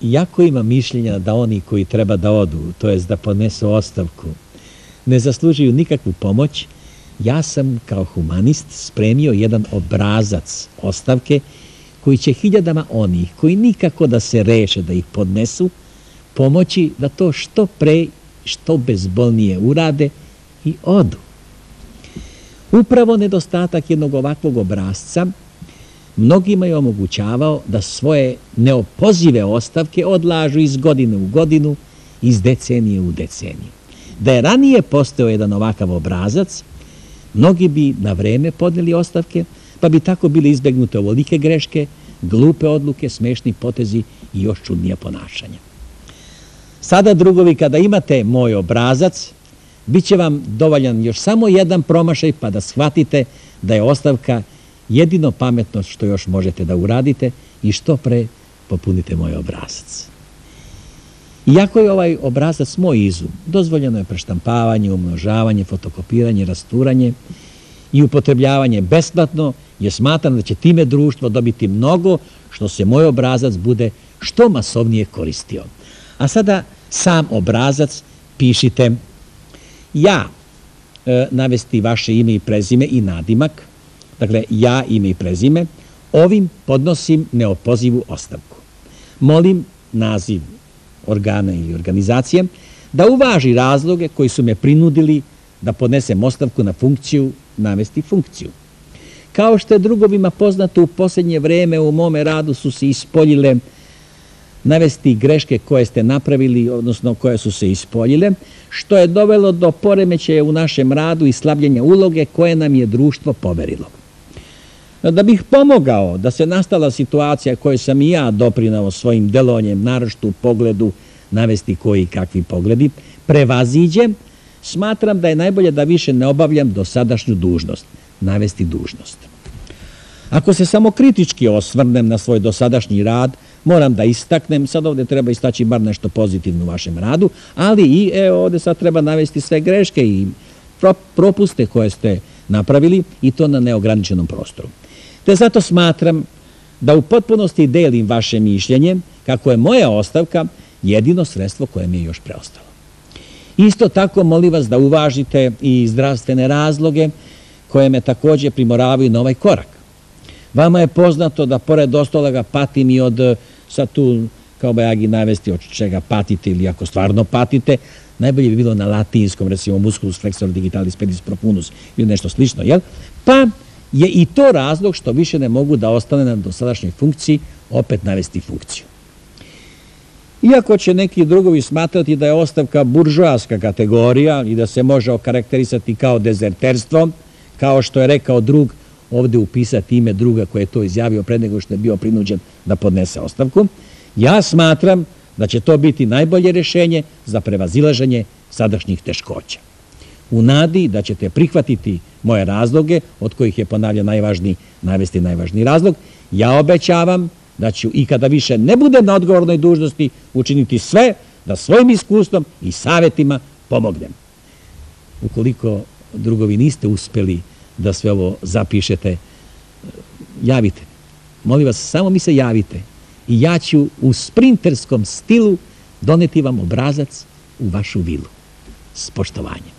iako ima mišljenja da oni koji treba da odu, to jest da podnesu ostavku, ne zaslužuju nikakvu pomoć, ja sam kao humanist spremio jedan obrazac ostavke koji će hiljadama onih koji nikako da se reše da ih podnesu, pomoći da to što pre, što bezbolnije urade i odu. Upravo nedostatak jednog ovakvog obrazca mnogima je omogućavao da svoje neopozive ostavke odlažu iz godine u godinu, iz decenije u deceniju. Da je ranije postojao jedan ovakav obrazac, mnogi bi na vreme podneli ostavke, pa bi tako bile izbegnute ovolike greške, glupe odluke, smešni potezi i još čudnija ponašanja. Sada, drugovi, kada imate moj obrazac, bit će vam dovoljan još samo jedan promašaj pa da shvatite da je ostavka jedino pametno što još možete da uradite i što pre popunite moj obrazac. Iako je ovaj obrazac moj izum, dozvoljeno je preštampavanje, umnožavanje, fotokopiranje, rasturanje i upotrebljavanje besplatno, jer smatram da će time društvo dobiti mnogo što se moj obrazac bude što masovnije koristio. A sada sam obrazac pišite ja, navesti vaše ime i prezime i nadimak, dakle ja, ime i prezime, ovim podnosim neopozivu ostavku. Molim naziv organa ili organizacije da uvaži razloge koji su me prinudili da podnesem ostavku na funkciju, navesti funkciju. Kao što je drugovima poznato, u posljednje vreme u mome radu su se ispoljile navesti greške koje ste napravili, odnosno koje su se ispoljile, što je dovelo do poremećaja u našem radu i slabljenja uloge koje nam je društvo poverilo. Da bih pomogao da se nastala situacija koju sam i ja doprinao svojim delovanjem, naročito u pogledu navesti koji i kakvi pogledi, prevaziđem, smatram da je najbolje da više ne obavljam dosadašnju dužnost, navesti dužnost. Ako se samo kritički osvrnem na svoj dosadašnji rad, moram da istaknem, sad ovdje treba istaći bar nešto pozitivno u vašem radu, ali i ovdje sad treba navesti sve greške i propuste koje ste napravili i to na neograničenom prostoru. Te zato smatram da u potpunosti delim vaše mišljenje kako je moja ostavka jedino sredstvo koje mi je još preostalo. Isto tako molim vas da uvažite i zdravstvene razloge koje me također primoravaju na ovaj korak. Vama je poznato da pored ostaloga patim i od, sad tu kao bajagi navesti od čega patite ili ako stvarno patite, najbolje bi bilo na latinskom, recimo musculus flexor digitalis pedis profunus ili nešto slično, jel? Pa je i to razlog što više ne mogu da ostane na dosadašnjoj funkciji, opet navesti funkciju. Iako će neki drugovi smatrati da je ostavka buržoaska kategorija i da se može okarakterisati kao dezerterstvo, kao što je rekao drug, ovdje upisati ime druga koji je to izjavio pre nego što je bio prinuđen da podnese ostavku, ja smatram da će to biti najbolje rješenje za prevazilaženje sadašnjih teškoća. U nadi da ćete prihvatiti moje razloge, od kojih je ponavljam navesti najvažniji razlog, ja obećavam da ću i kada više ne budem na odgovornoj dužnosti učiniti sve da svojim iskustvom i savjetima pomognem. Ukoliko drugovi niste uspjeli da sve ovo zapišete, javite. Molim vas, samo mi se javite i ja ću u sprinterskom stilu doneti vam obrazac u vašu vilu. S poštovanjem.